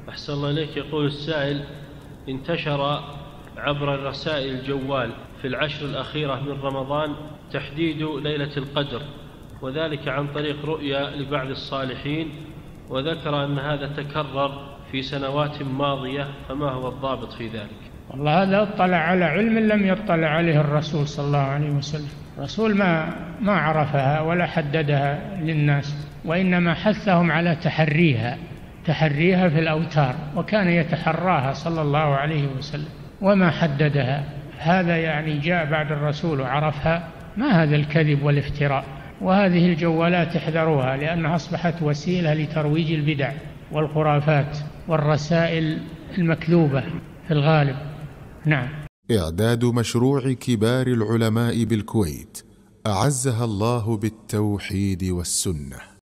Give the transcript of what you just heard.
أحسن الله إليك. يقول السائل: انتشر عبر رسائل الجوال في العشر الأخيرة من رمضان تحديد ليلة القدر، وذلك عن طريق رؤيا لبعض الصالحين، وذكر أن هذا تكرر في سنوات ماضية، فما هو الضابط في ذلك؟ والله هذا اطلع على علم لم يطلع عليه الرسول صلى الله عليه وسلم. الرسول ما عرفها ولا حددها للناس، وإنما حثهم على تحريها في الأوتار، وكان يتحراها صلى الله عليه وسلم وما حددها. هذا يعني جاء بعد الرسول وعرفها؟ ما هذا الكذب والافتراء. وهذه الجوالات احذروها، لأنها أصبحت وسيلة لترويج البدع والخرافات والرسائل المكذوبة في الغالب. نعم. إعداد مشروع كبار العلماء بالكويت أعزها الله بالتوحيد والسنة.